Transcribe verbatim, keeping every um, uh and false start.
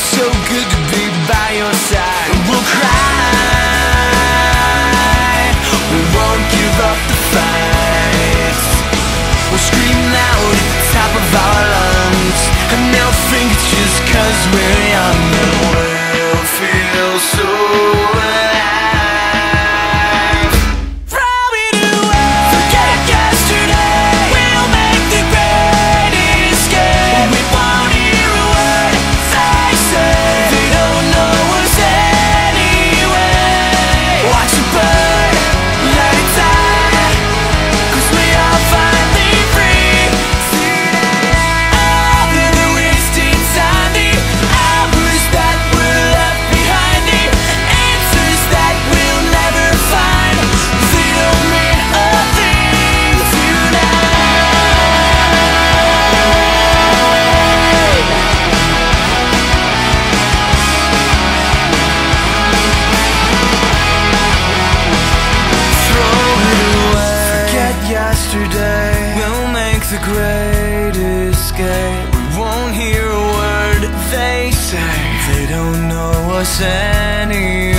It's so good to be by your side. We'll cry, we won't give up the fight. We'll scream loud at the top of our lungs, and they'll think it's just cause we're young, and we'll feel so alive. Throw it away, forget yesterday. We'll make the great escape. We won't hear a word they say. They don't know us anyway. Watch it burn, let it die, cause we are finally free. After the wasted time, the hours that were left behind, the answers that we'll never find, they don't mean a thing tonight. Throw it away, forget yesterday. We'll make the great escape. We won't hear a word they say. They don't know us anyway.